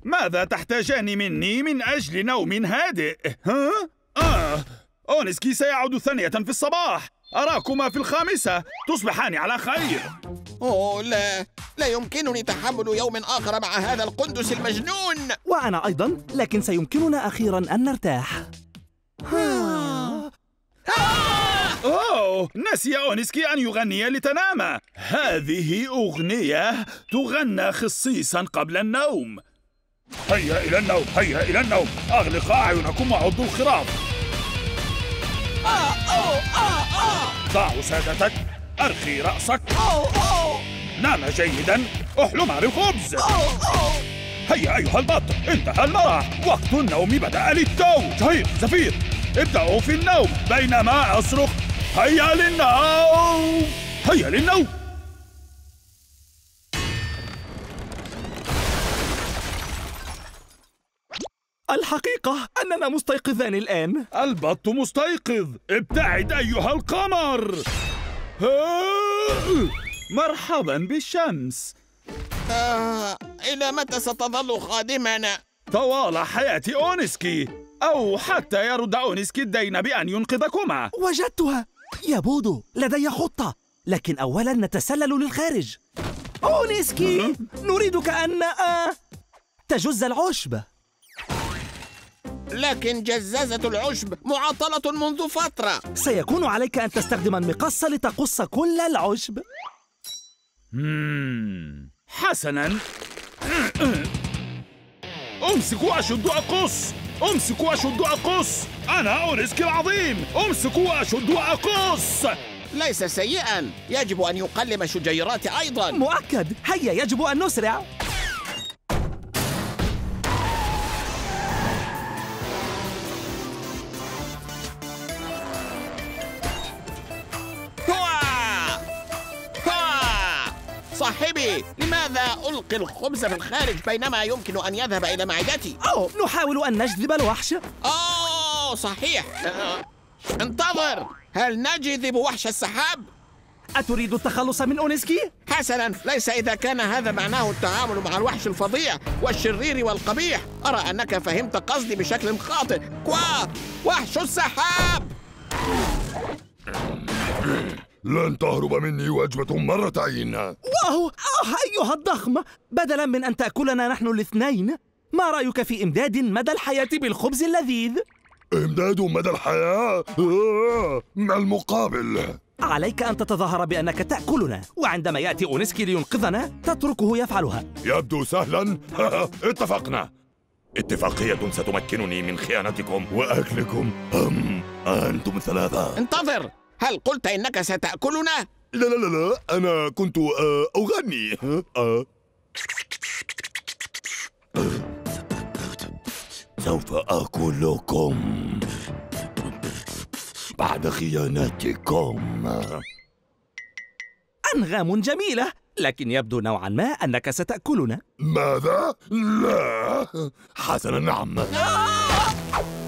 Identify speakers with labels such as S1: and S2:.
S1: ماذا تحتاجان مني من أجل نوم هادئ؟ ها؟ أونسكي سيعود ثانية في الصباح. أراكما في 5 تصبحان على خير.
S2: أوه لا يمكنني تحمل يوم آخر مع هذا القندس المجنون.
S3: وأنا أيضا، لكن سيمكننا أخيرا أن نرتاح.
S1: أوه، نسي أونسكي أن يغني لتنام. هذه أغنية تغنى خصيصا قبل النوم. هيا إلى النوم، هيا إلى النوم. أغلق أعينكم وعضوا الخراف. ضع وسادتك، أرخي رأسك. نام جيدا، احلم على الخبز. هيا أيها البط، انتهى المرح. وقت النوم بدأ للتو. شهيق، زفير، ابدأوا في النوم بينما أصرخ هيا للنوم، هيا للنوم.
S3: الحقيقة أننا مستيقظان الآن.
S1: البط مستيقظ. ابتعد أيها القمر. مرحبا بالشمس.
S2: إلى متى ستظل خادمنا؟
S1: طوال حياة أونسكي، أو حتى يرد أونسكي الدين بأن ينقذكما.
S3: وجدتها يا بودو، لدي خطة، لكن أولا نتسلل للخارج. أونسكي، نريدك أن تجز العشب.
S2: لكن جزازة العشب معطلة منذ فترة.
S3: سيكون عليك أن تستخدم المقص لتقص كل العشب.
S1: حسناً. أمسكوا وأشد أقص. أمسكوا وأشد أقص. أنا أونسكي العظيم. أمسكوا وأشد أقص.
S2: ليس سيئاً، يجب أن يقلم شجيرات أيضاً.
S3: مؤكد. هيا يجب أن نسرع.
S2: صاحبي، لماذا ألقي الخبز في الخارج بينما يمكن أن يذهب إلى معدتي؟
S3: نحاول أن نجذب الوحش.
S2: صحيح. انتظر، هل نجذب وحش السحاب؟
S3: أتريد التخلص من أونسكي؟
S2: حسناً، ليس إذا كان هذا معناه التعامل مع الوحش الفظيع والشرير والقبيح. أرى أنك فهمت قصدي بشكل خاطئ. وحش السحاب!
S4: لن تهرب مني وجبة مرتين.
S3: واو، أيها الضخم، بدلاً من أن تأكلنا نحن الاثنين، ما رأيك في إمداد مدى الحياة بالخبز اللذيذ؟
S4: إمداد مدى الحياة؟ ما المقابل؟
S3: عليك أن تتظاهر بأنك تأكلنا، وعندما يأتي أونسكي لينقذنا تتركه يفعلها.
S4: يبدو سهلاً. اتفقنا. اتفاقية ستمكنني من خيانتكم وأكلكم. أنتم 3.
S2: انتظر، هل قلت إنك ستأكلنا؟
S4: لا، أنا كنت أغني. سوف آكلكم بعد خيانتكم.
S3: أنغام جميلة، لكن يبدو نوعا ما أنك ستأكلنا.
S4: ماذا؟ لا. حسنا، نعم.